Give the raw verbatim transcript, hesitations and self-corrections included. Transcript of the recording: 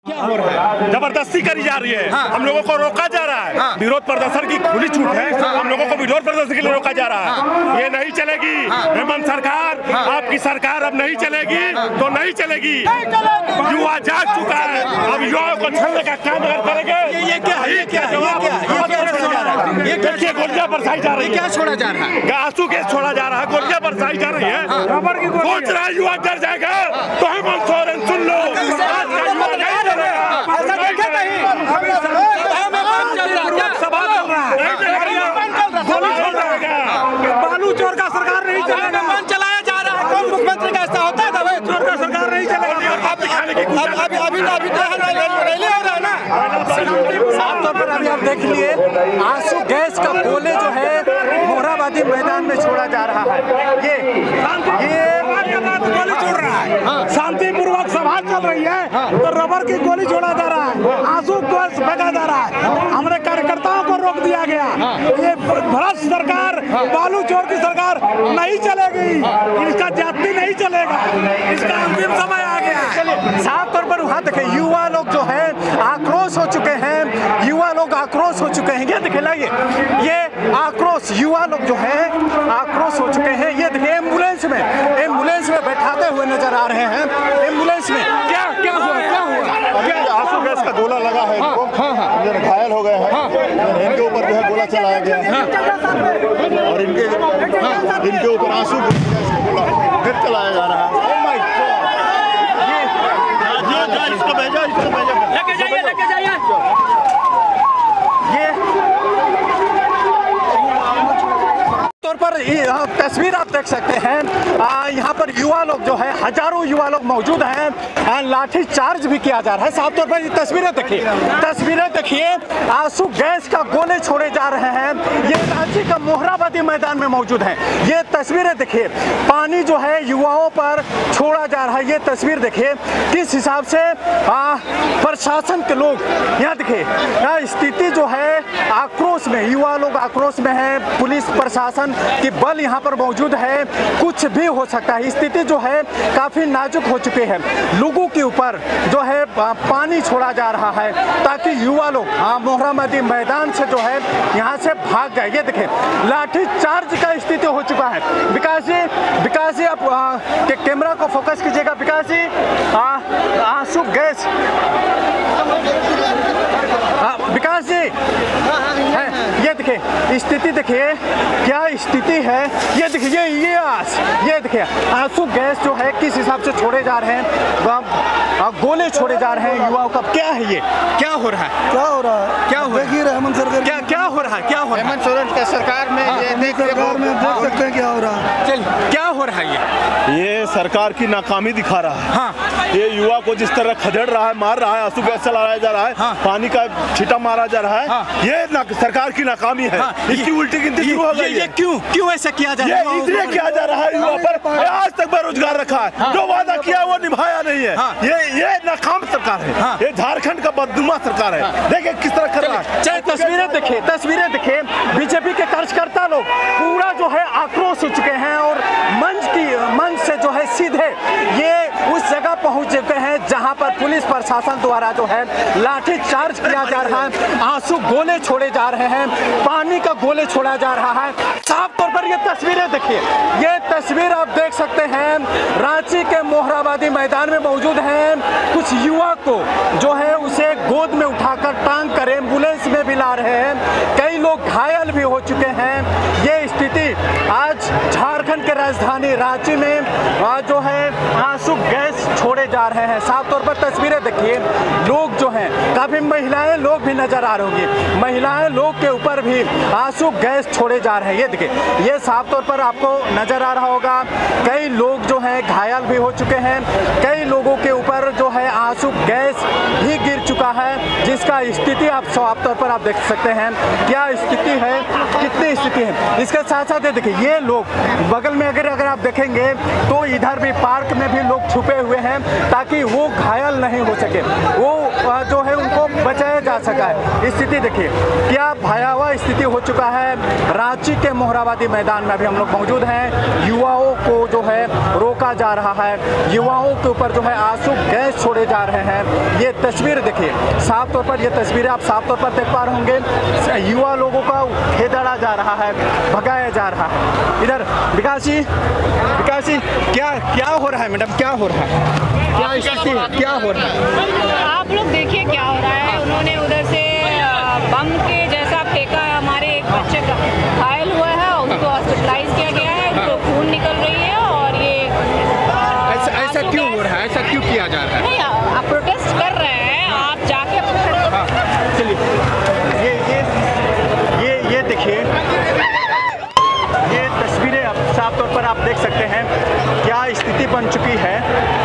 जबरदस्ती करी जा रही है। हाँ। हम लोगों को रोका जा रहा है। हाँ। विरोध प्रदर्शन की खुली छूट है। हाँ। हम लोगों को विरोध प्रदर्शन के लिए रोका जा रहा है। हाँ। ये नहीं चलेगी। हाँ। हेमंत सरकार, हाँ। आपकी सरकार अब नहीं चलेगी। हाँ। तो नहीं चलेगी। युवा जाग चुका है। अब युवाओं को छलने का काम अगर करेंगे, ये क्या है? ये क्या है? ये देखिए, गोलियां बरसाई जा रही है। क्या छोड़ा जा रहा है? आंसू गैस छोड़ा जा रहा है, गोलियां बरसाई जा रही है। सोच रहा है युवा डर जाएगा, तो हेमंत सोरेन सुन लो, बालू चोर का सरकार नहीं चलेगा, मन चलाया जा रहा है। कौन मुख्यमंत्री का ऐसा होता है? भाई चोर का सरकार नहीं चलेगा। अभी अभी अभी रैली हो रहा है ना, साफ तौर पर अभी आप देख लिए आंसू गैस का गोले जो है मोरहाबादी मैदान में छोड़ा जा रहा है। ये ये गोली छोड़ रहा है, शांतिपूर्वक सभा चल रही है तो रबर की गोली छोड़ा जा रहा है, आंसू गैस फेंका जा रहा है। हमारे कार्यकर्ताओं को रोक दिया गया। ये भ्रष्ट सरकार, बालू चोर की सरकार नहीं चलेगी, इसका जाति नहीं चलेगा, इसका अंतिम समय आ गया है। साफ तौर पर वहाँ देखे युवा लोग जो है आक्रोश हो चुके हैं, युवा लोग आक्रोश हो चुके हैं। ये दिखे लाइए, ये आक्रोश युवा लोग जो है आक्रोश हो चुके हैं। ये देखिए एम्बुलेंस में एम्बुलेंस में बैठाते हुए नजर आ रहे हैं। एम्बुलेंस में क्या क्या हुआ क्या हुआ क्या आंसू गैस का गोला लगा है, इनको घायल हो गए हैं। इनके ऊपर जो है गोला चलाया गया है और इनके इनके ऊपर आंसू गैस का गोला फिर चलाया जा रहा है। इसको भेजा इसको भेजा लेके जाइए लेके जाइए। ये तौर पर तस्वीर आप देख सकते हैं, यहाँ पर युवा लोग जो है हजारों युवा लोग मौजूद हैं, लाठी चार्ज भी किया जा रहा है। साफ तौर पर ये तस्वीरें देखिए तस्वीरें देखिए आंसू गैस का गोले छोड़े जा रहे हैं। ये रांची का मोरहाबादी मैदान में मौजूद है। ये तस्वीरें देखिए, पानी जो है युवाओं पर छोड़ा जा रहा है। ये तस्वीर देखिए किस हिसाब से प्रशासन के लोग यहाँ देखिए, स्थिति जो है आक्रोश में, युवा लोग आक्रोश में है, पुलिस प्रशासन की बल यहाँ पर मौजूद है। कुछ भी हो सकता है, स्थिति जो है काफी नाजुक हो चुकी है। लोगों के ऊपर जो है पानी छोड़ा जा रहा है ताकि युवा लोग मोरहाबादी मैदान से जो है यहाँ से भाग गए। ये देखिए लाठी चार्ज का स्थिति हो चुका है। विकास जी विकास जी आप के कैमरा को फोकस कीजिएगा। विकास जी आंसू गैस विकास जी है, ये देखिए स्थिति देखिए क्या स्थिति है। ये देखिए ये ये आस ये देखिए आंसू गैस जो है किस हिसाब से छोड़े जा रहे हैं, गोले छोड़े जा रहे हैं युवाओं का। क्या है ये, क्या हो रहा है क्या हो रहा है क्या हो रहा है हेमंत सरकार क्या क्या हो रहा है क्या हो रहा है हेमंत सोरेन की सरकार में ये देख सरकार में देख सकते हैं क्या हो रहा है। चल क्या हो रहा है ये ये सरकार की नाकामी दिखा रहा है। हाँ। ये युवा को जिस तरह खदेड़ रहा है, मार रहा है, आंसू गैस चलाया जा रहा है। हाँ। पानी का छींटा मारा जा रहा है। हाँ। ये सरकार की नाकामी है। हाँ। इसकी उल्टी गिनती शुरू हो गई है। क्यों क्यों ऐसा किया जा रहा है? इसलिए किया जा रहा है युवा पर आज तक बेरोजगार रखा है। हाँ। जो वादा किया वो निभाया नहीं है। हाँ। ये ये नाकाम सरकार है। हाँ। ये झारखंड का बदनुमा सरकार है। हाँ। देखिए किस तरह कर रहा है। चाहे तस्वीरें देखिए तस्वीरें देखिए बीजेपी के कार्यकर्ता लोग पूरा जो है आक्रोश हो चुके हैं और मंच की मंच से जो है सीधे ये उस जगह पहुंच चुके हैं जहां पर पुलिस प्रशासन द्वारा जो है लाठी चार्ज किया जा रहा है, आंसू गोले छोड़े जा रहे हैं, पानी का गोले छोड़ा जा रहा है। साफ तौर पर ये तस्वीरें देखिए, ये तस्वीर आप देख सकते हैं रांची के मोरहाबादी मैदान में मौजूद हैं। कुछ युवा को जो है उसे गोद में उठाकर टांग कर एम्बुलेंस में भी ला रहे हैं। कई लोग घायल भी हो चुके हैं। ये स्थिति आज झारखंड के राजधानी रांची में जो है आंसू गैस छोड़े जा रहे हैं। साफ तौर पर तस्वीरें देखिए, लोग जो हैं काफी महिलाएं लोग भी नजर आ रही होंगी, महिलाएं लोग के ऊपर भी आंसू गैस छोड़े जा रहे हैं। ये देखिए ये साफ तौर पर आपको नजर आ रहा होगा। कई लोग जो हैं घायल भी हो चुके हैं, कई लोगों के ऊपर जो है आंसू गैस भी गिर चुका है, जिसका स्थिति आप साफ तौर पर आप देख सकते हैं क्या स्थिति है, कितनी स्थिति है। इसके साथ साथ ये देखिए ये लोग बगल में अगर अगर आप देखेंगे तो इधर भी पार्क में भी लोग छुपे हुए हैं ताकि वो घायल नहीं हो सके, वो जो है उनको बचाया जा जा सका है। स्थिति देखिए क्या भयावह स्थिति हो चुका है। रांची के मोहराबादी मैदान में अभी हम लोग मौजूद हैं। युवाओं को जो है रोका जा रहा है, युवाओं के ऊपर जो है आंसू गैस छोड़े जा रहे हैं। ये तस्वीर देखिए साफ तौर पर, ये तस्वीरें आप साफ तौर पर देख पा रहे होंगे। युवा लोगों का खेदड़ा जा रहा है, भगाया जा रहा है। इधर विकास जी, विकास जी क्या क्या हो रहा है मैडम, क्या हो रहा है, क्या स्थिति है, क्या हो रहा है? आप लोग देखिए क्या हो रहा है। उन्होंने उधर से बम के जैसा फेंका है, हमारे एक बच्चे का घायल हुआ है, उनको हॉस्पिटलाइज किया गया है, उनको खून निकल रही है। और ये ऐसा ऐसा क्यों हो रहा है, ऐसा क्यों किया जा रहा है? नहीं, आप प्रोटेस्ट कर रहे हैं, आप जाके हाँ, चलिए ये ये ये ये देखिए ये तस्वीरें आप साफ तौर पर आप देख सकते हैं क्या स्थिति बन चुकी है।